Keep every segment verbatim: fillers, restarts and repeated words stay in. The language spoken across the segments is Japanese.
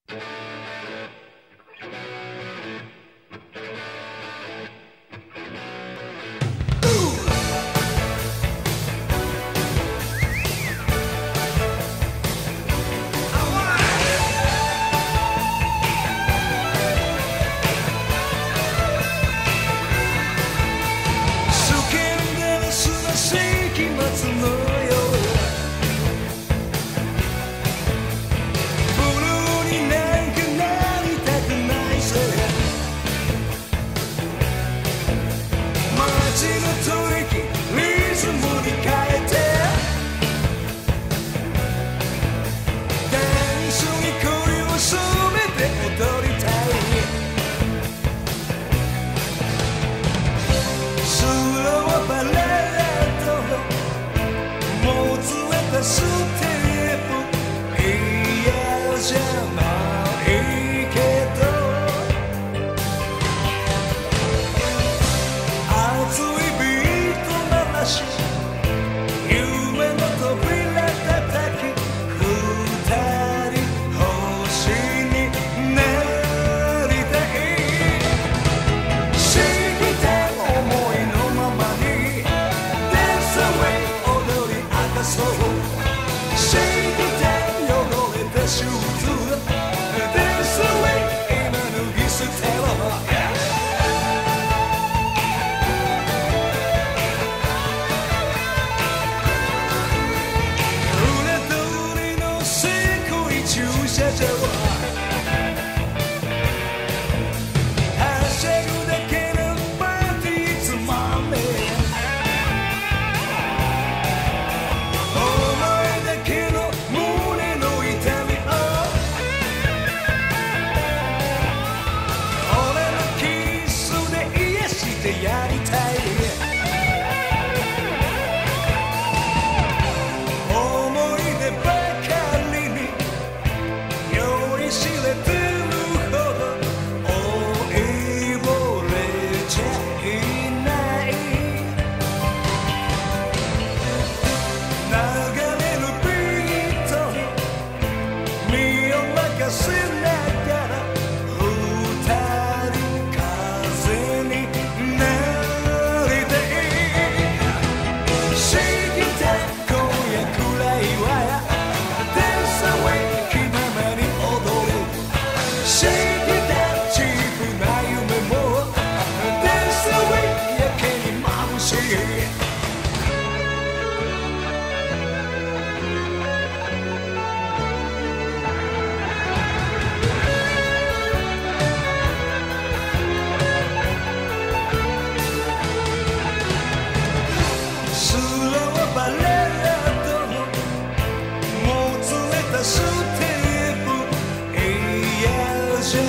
ステップ永遠じゃ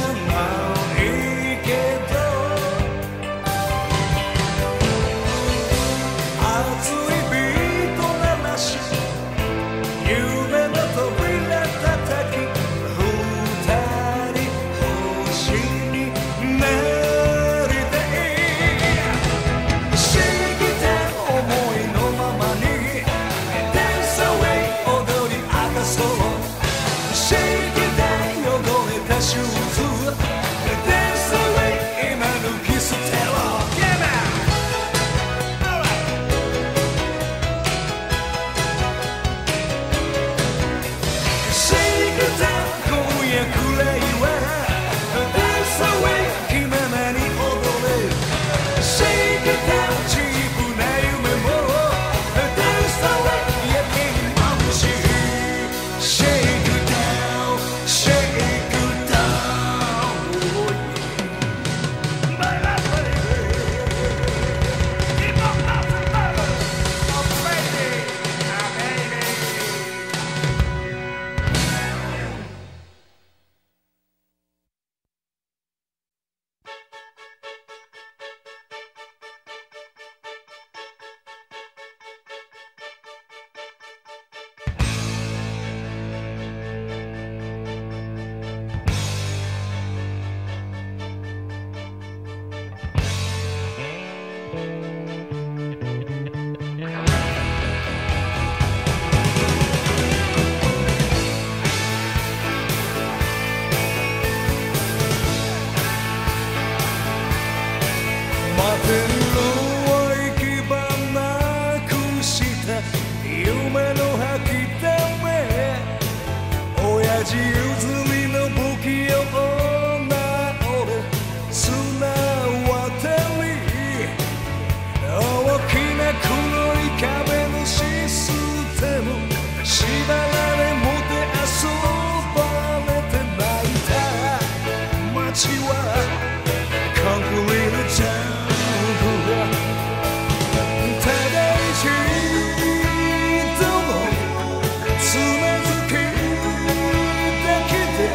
はコンクリートジャングルただ一度もつまずきだけで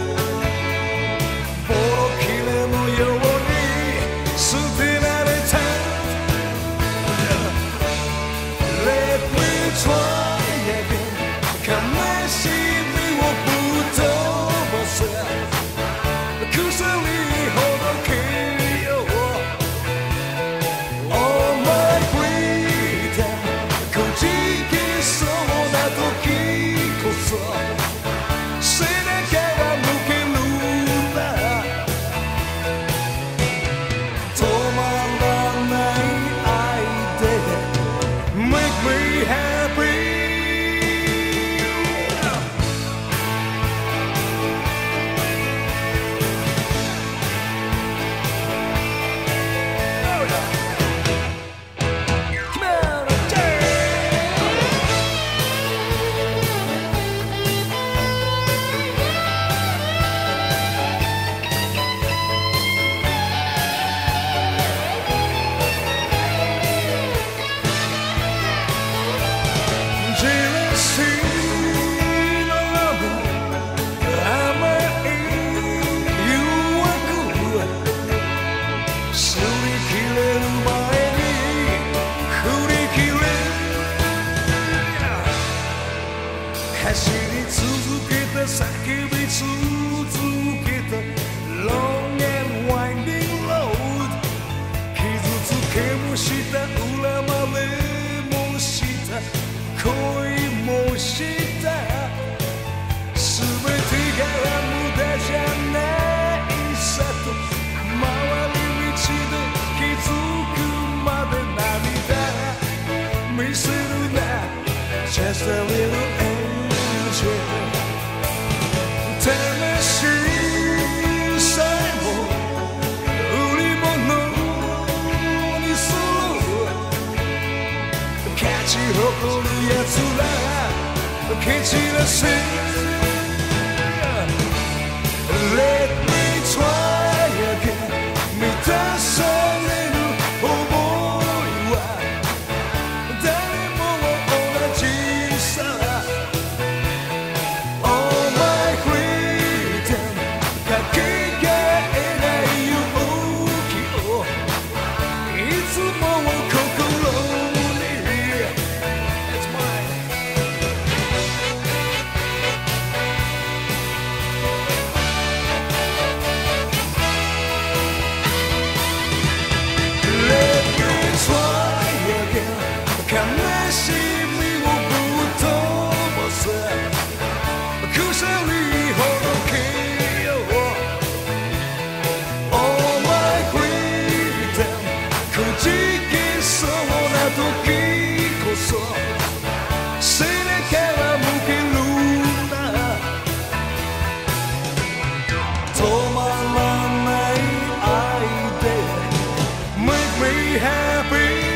ボロ切れのように捨てられた Let me try again 悲しみをぶっ飛ばせ薬ほどけよう Oh my freedom くじけそうな時こそ背中が向けるんだ止まらない愛で Make me happy走り続けた叫び続けた Long and winding road 傷つけもした恨まれもした恋もした全てが無駄じゃないさと回り道で気づくまで涙見せるな Just a little魂さえも売り物にする勝ち誇る奴ら蹴散らせ Let me try again 満たされる想いは誰も同じさ悲しみをぶっ飛ばせ鎖ほどけよう Oh my freedom くじけそうな時こそ背中は向けるんだ止まらない愛で Make me happy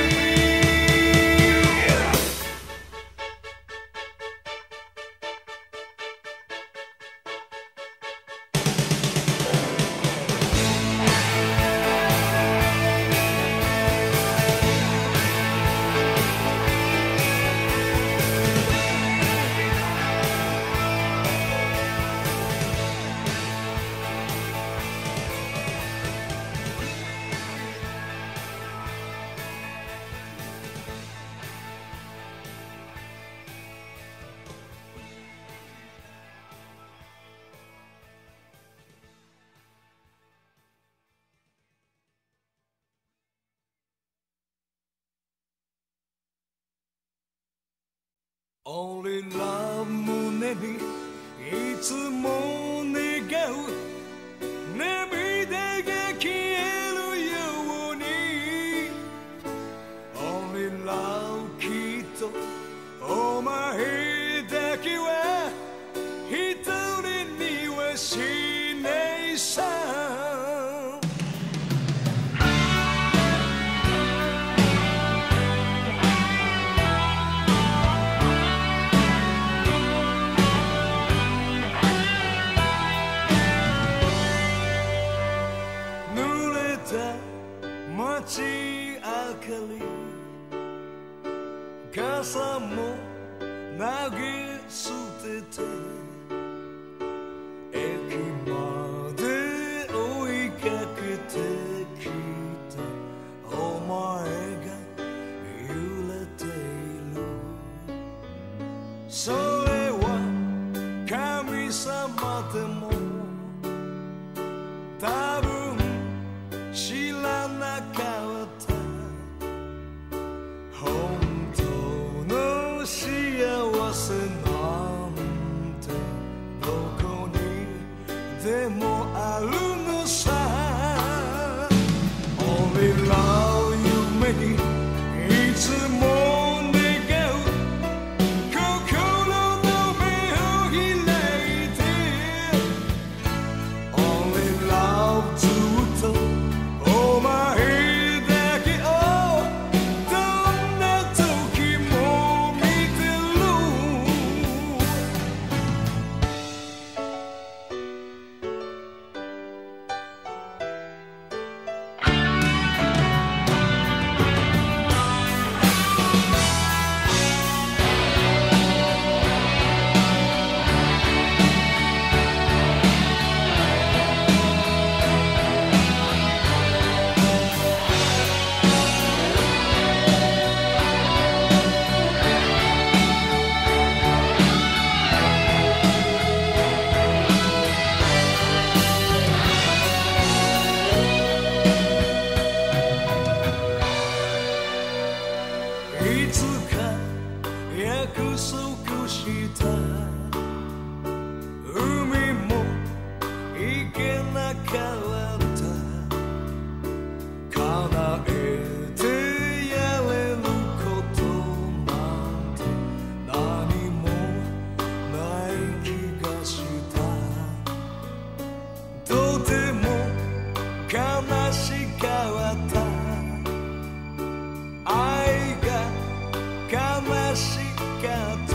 Only love 胸にいつも願う涙が消えるように Only love きっとお前だけは一人にはしないさ傘も投げ捨てて駅まで追いかけてきたお前が揺れているそれは神様でも多分知らなかった本当の幸せなんてどこにでもあるのさ俺ら夢にいつも願う心の目を開いて俺らずっとお前だけをどんな時も見てるいつか約束した海も行けなかった叶えてやれることなんて何もない気がしたとても悲しかった愛が悲しかった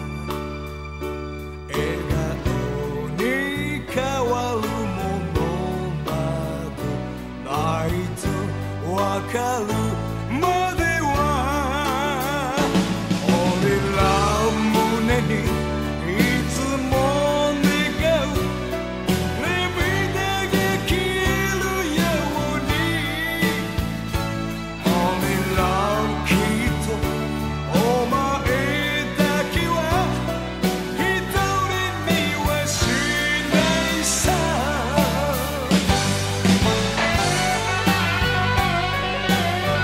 笑顔に変わるものなどないとわかるまでは俺ら胸にいつも願う涙が消えるように俺らきっとお前だけは一人にはしないさ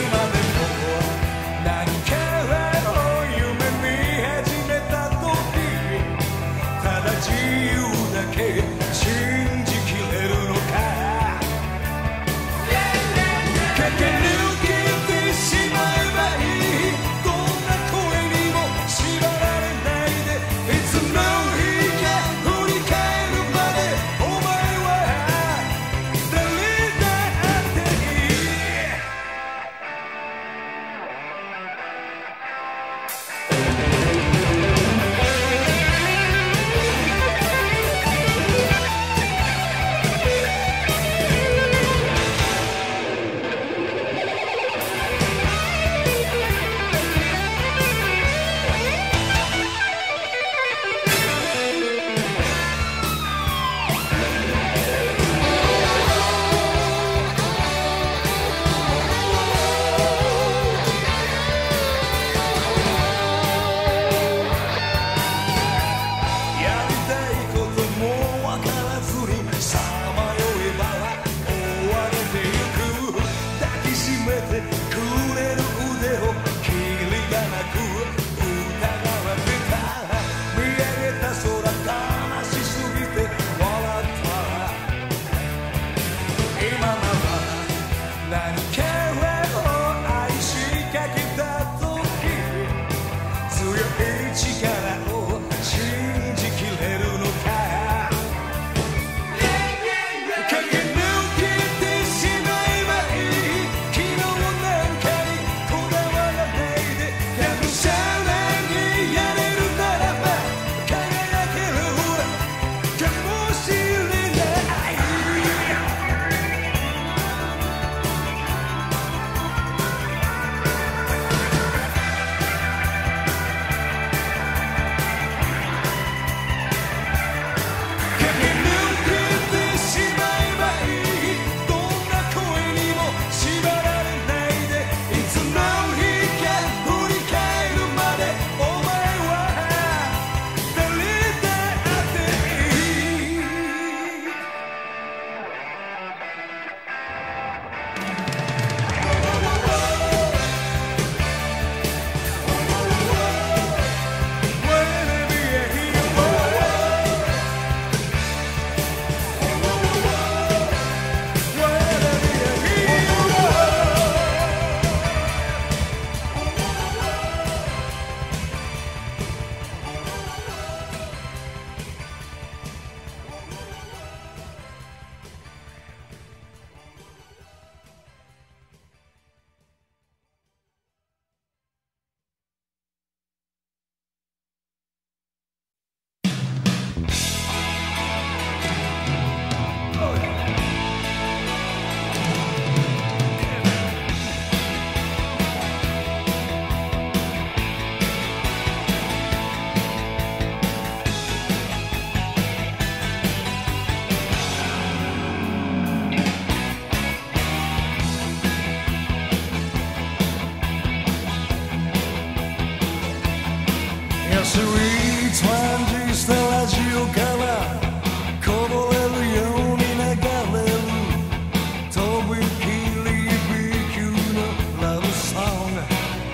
安いトランジスタラジオからこぼれるように流れるとびきり B 級のラブソング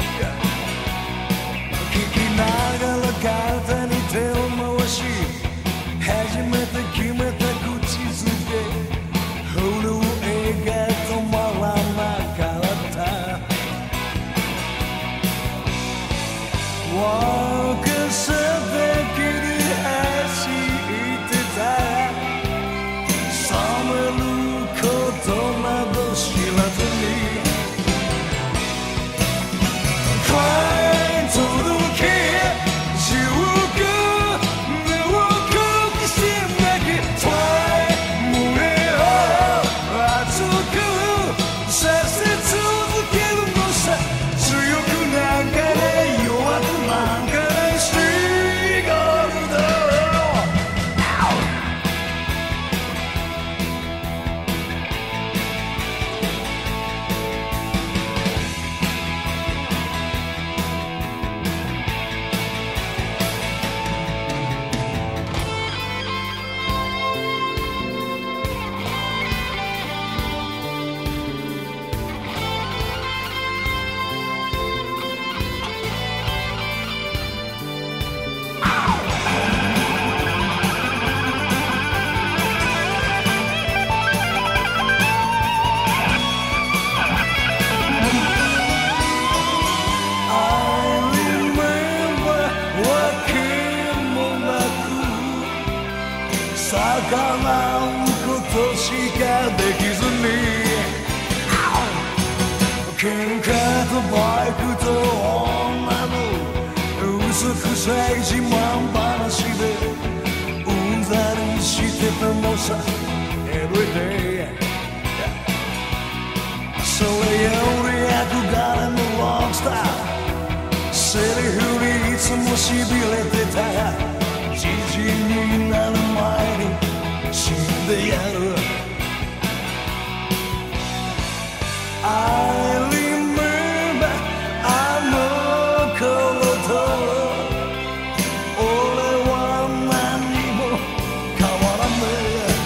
聞きながら肩に手を回し初めて決めた口づけ震えが止まらなかった若さだけでうことしかできずに喧嘩とバイクと女の嘘くさい自慢話でうんざりしてたのさ Everyday それより憧れのロックスターセリフにいつもしびれてたじじいになる前に死んでやる I remember あの頃と俺は何も変わらねえ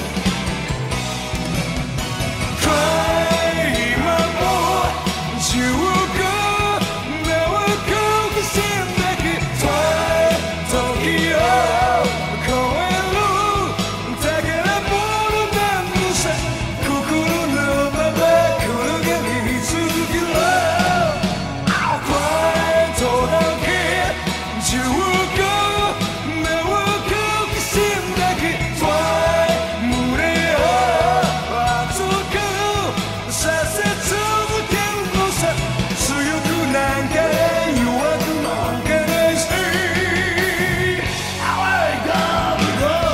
Cry 今も地獄目をこきせんだけ時を超える宝物なんのさ心のまま転がり続けろ Cry とだけ地獄目をこきせんだけ Try 胸を熱くさせ続けるのさ強くなんか弱くなんかないし I gotta go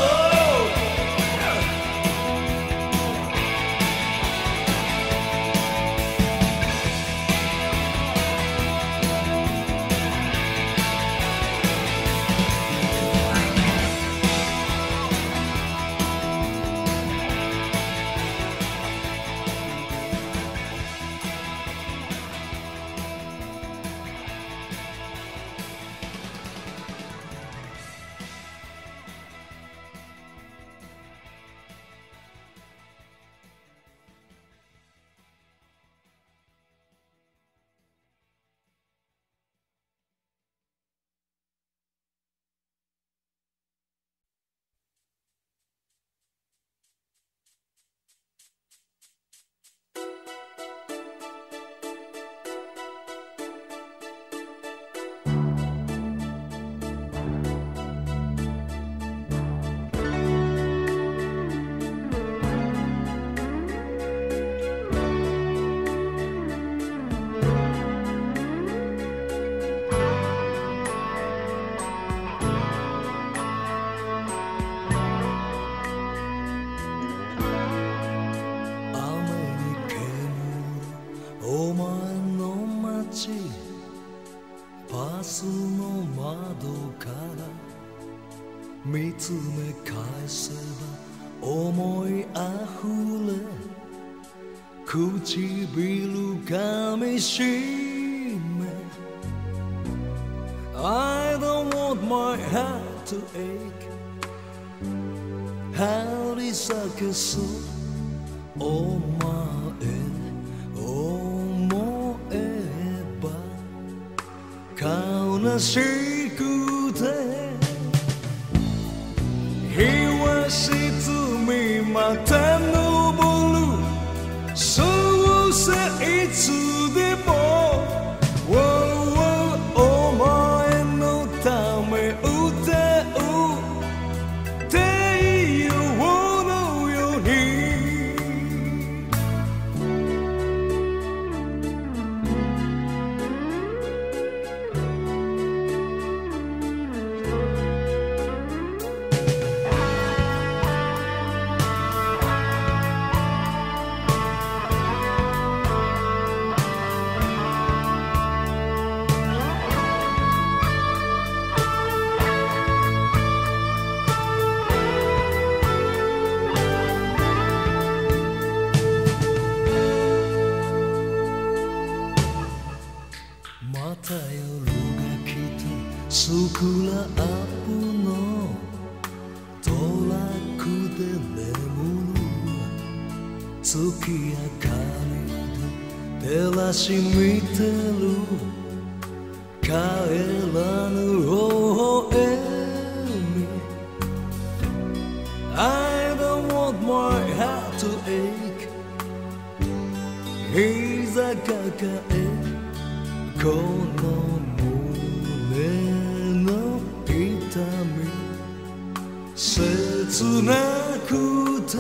お前の街バスの窓から見つめ返せば思いあふれ唇噛みしめ I don't want my heart to ache 張り裂けそうお前思えば悲しくて日は沈みまた昇るそうさいつでも、oh, oh, お前のため歌う太陽のようにまた夜が来てスクラップのトラックで眠る月明かりで照らし見てる帰らぬ微笑み I don't want my heart to ache 膝抱えこの胸の痛み切なくて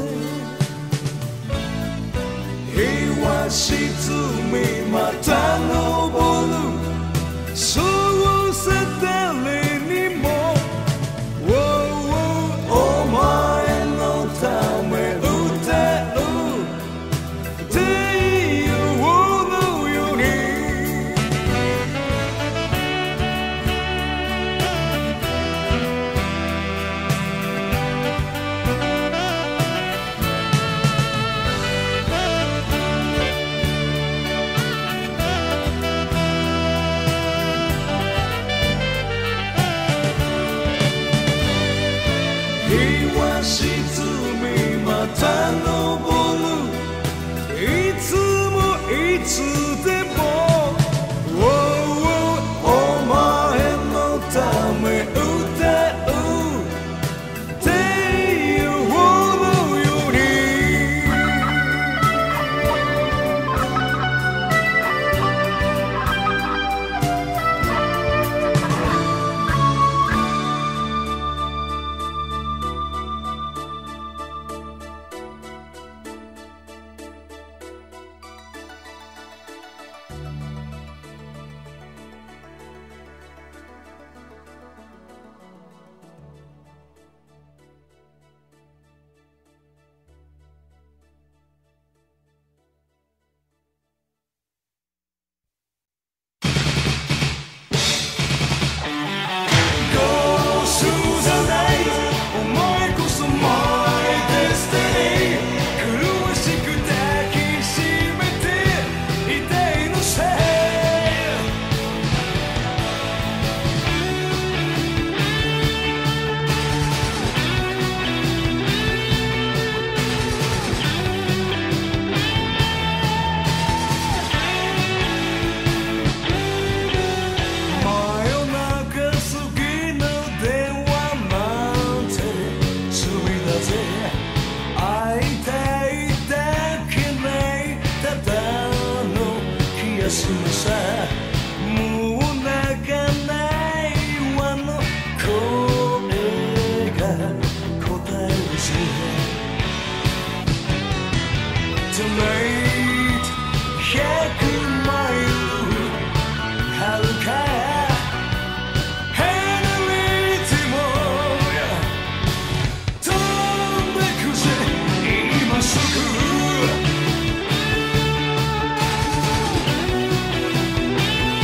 日は沈みまた昇るそうさ誰にもお前のため歌う太陽のように日は沈みまた昇るいつもいつでもお前のため歌う太陽のようにもう泣かないわの声が答えるし Tonight ひゃくマイル遥か離れても飛んでくぜ今すぐ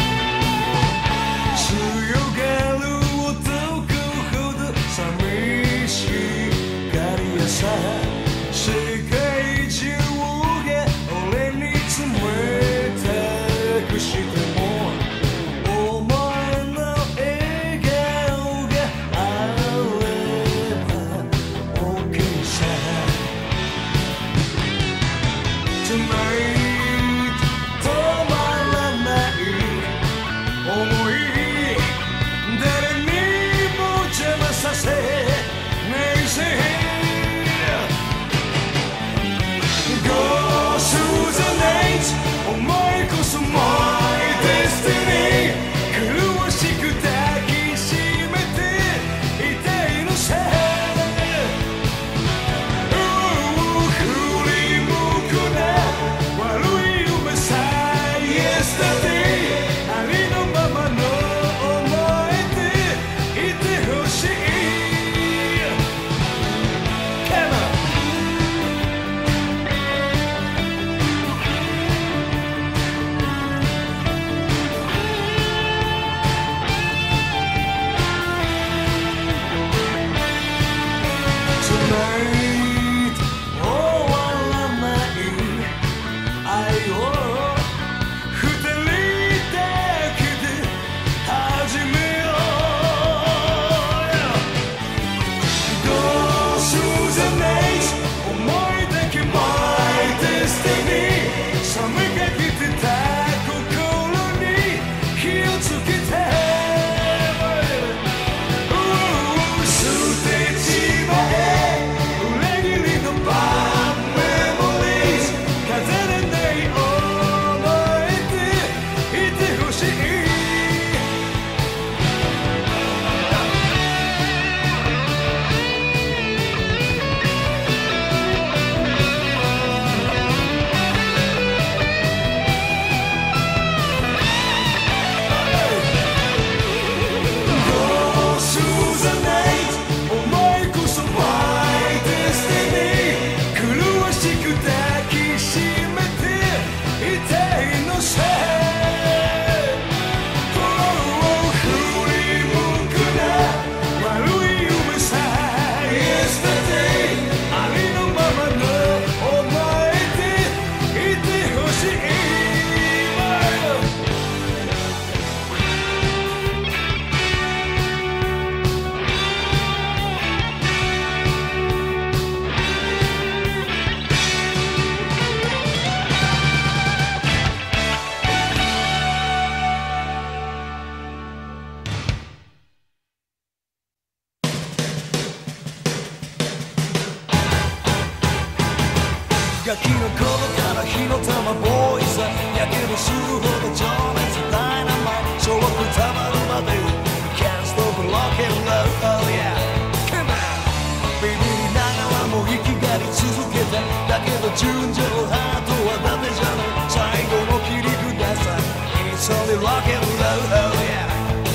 It's only rock and roll、yeah、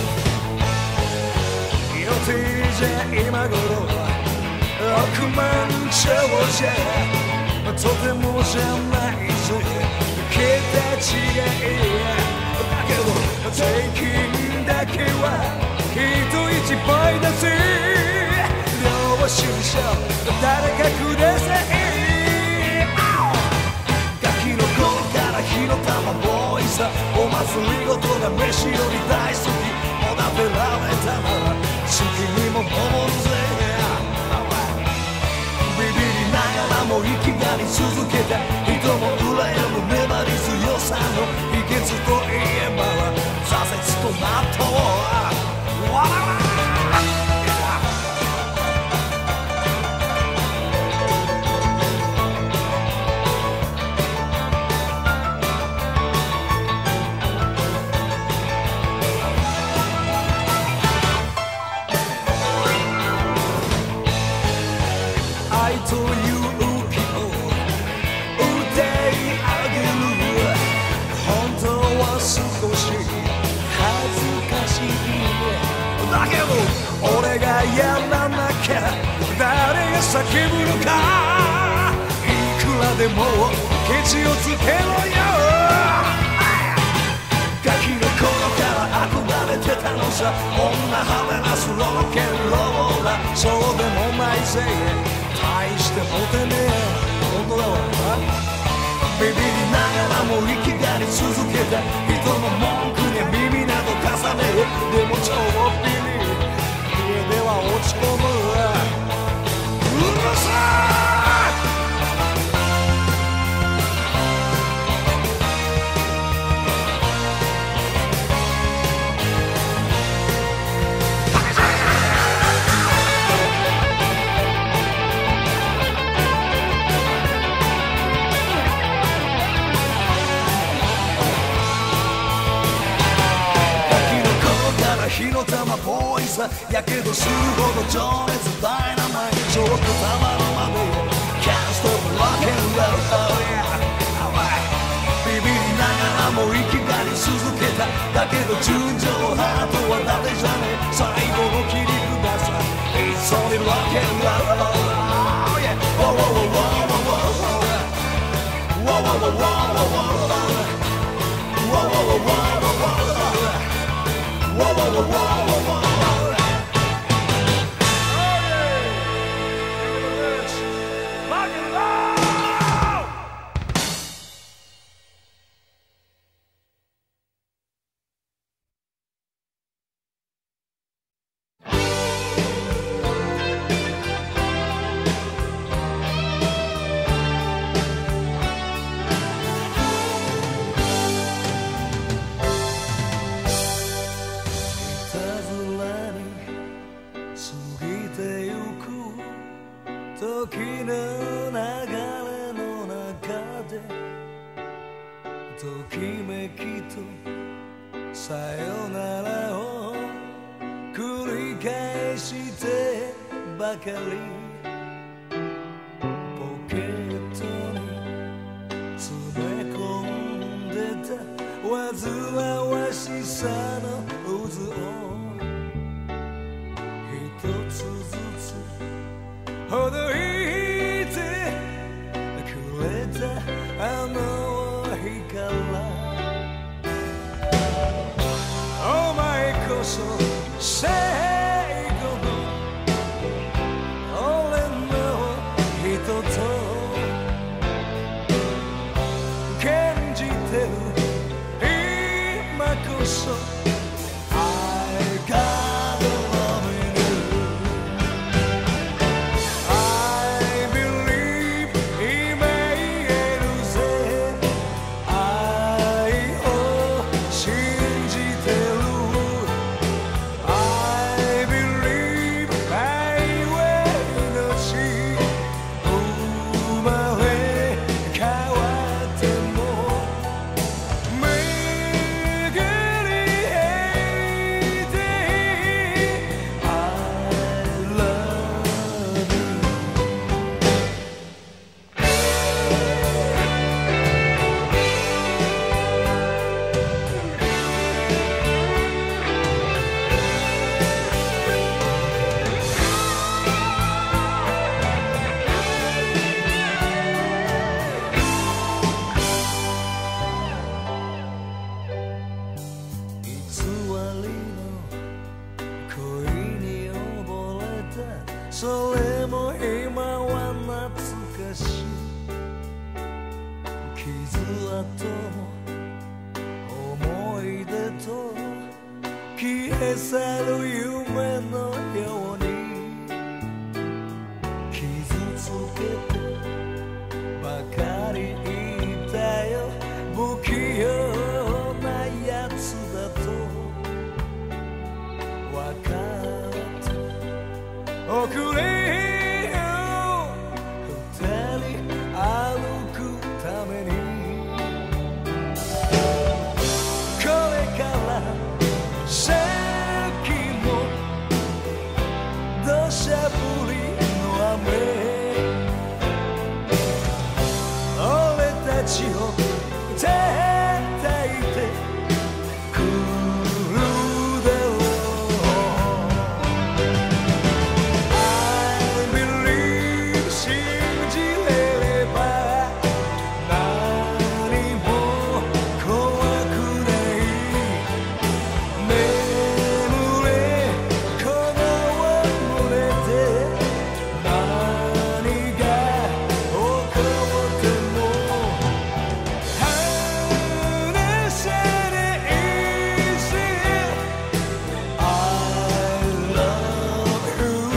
予定じゃ今頃億万長者とてもじゃないぜ桁違いだけど税金だけは人一倍だぜ領収書誰かくださいガキの頃から火の玉ボーイさお祭りごとが飯より大好きおだてられたなら好きにも飲もうぜビビりながらも生きがり続けた人も羨む粘り強さの秘訣といえば挫折と納豆わらわら愛と勇気を歌い上げる本当は少し恥ずかしいだけど俺がやらなきゃ誰が叫ぶのかいくらでもケチをつけろよガキの頃から憧れてたのさ女はめなすロッケンローラーそうでもないぜ大してモテねえ本当だわビビりながらも生きがり続けた人の文句に耳など重ねるでも超ビリ家では落ち込むうるさい火の玉ボーイさやけどするほど情熱ダイナマイトちょっとたまるまで Can't stop rock and roll、oh yeah、ビビりながらも生きがり続けただけど純情ハートは誰じゃねえ最後の切り札さ It's only rock and roll、oh yeah、Whoa whoa whoa whoa whoa whoa whoa whoa whoa whoa whoa whoa whoa Whoa, whoa, whoa, whoa, whoa, whoa. Oh, yeah. Give me the words. Rock and roll. 時の流れの中でときめきとさよならを繰り返してばかりポケットに詰め込んでた煩わしさの渦を一つずつほどいてくれたあの日からお前こそ最後の俺の人と感じてる今こそ愛が巡りそれも今は懐かしい傷跡思い出と消え去る夢のように傷つけてばかりいたよ不器用なやつだとわかって遅れよ二人歩くためにこれから先も土砂降りの雨俺たちを叩いてくるだろう I believe 信じれれば何も怖くない眠れこの胸で何が起こっても離さないぜ I love you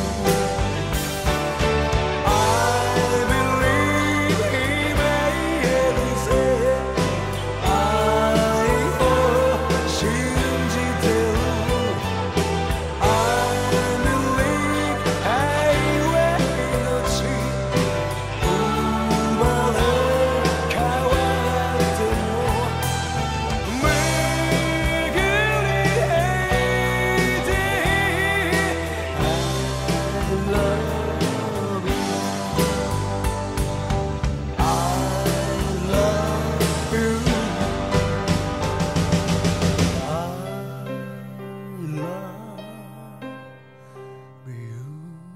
I believe 今言えるぜ愛を信じてる I believe 愛は命生まれ変わっても巡り合いて I love you I love you I love you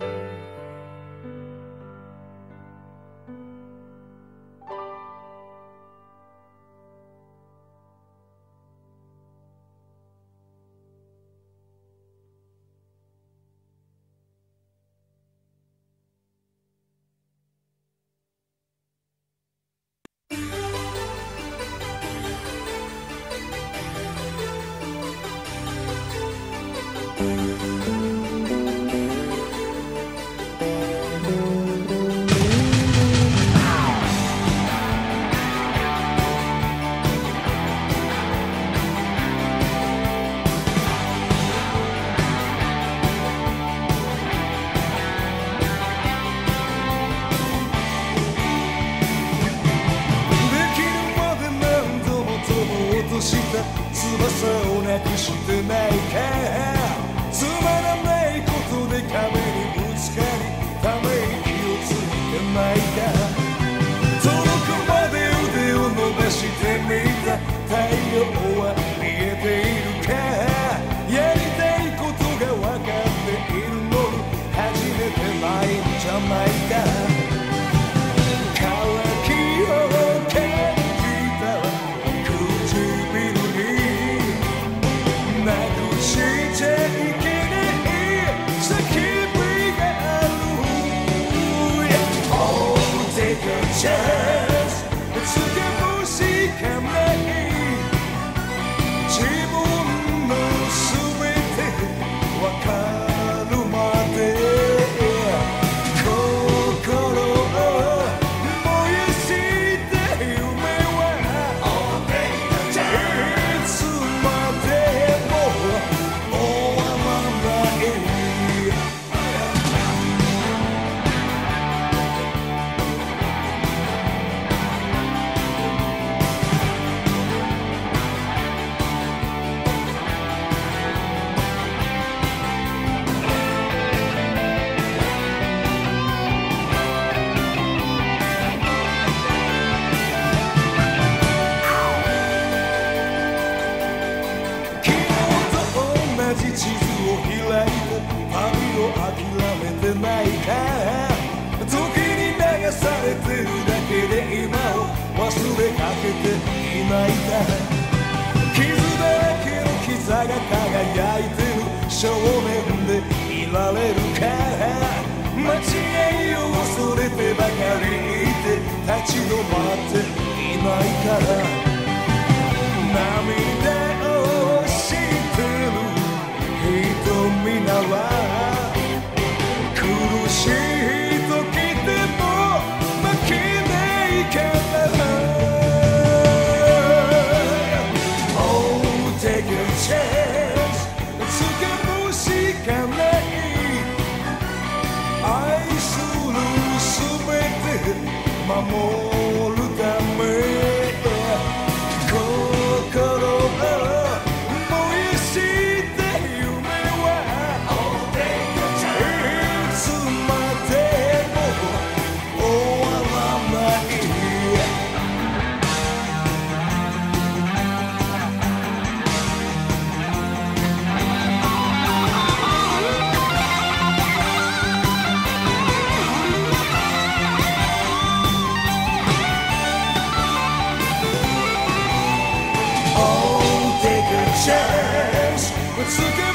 した翼をなくしてないかつまらないことで壁にぶつかりため息をついてないか届くまで腕を伸ばしてみた太陽は見えているかやりたいことが分かっているのに始めてないんじゃないか乾きを感じた唇なくしちゃいけない叫びがある Oh, take a chance つけもしかない自分の全てわかるまで心を燃やした夢はいつまでも終わらない昨日と同じ地図を開いて旅を諦めてないか時に流されてるだけで今を忘れかけていないか傷だらけの膝が輝いてる少年でいられるか一度待っていないから涙を知ってる人皆は苦しい時でも負けないから Oh take a chance 掴むしかない愛するすべて守るため心を燃やした夢はいつまでも終わらない Oh take a chance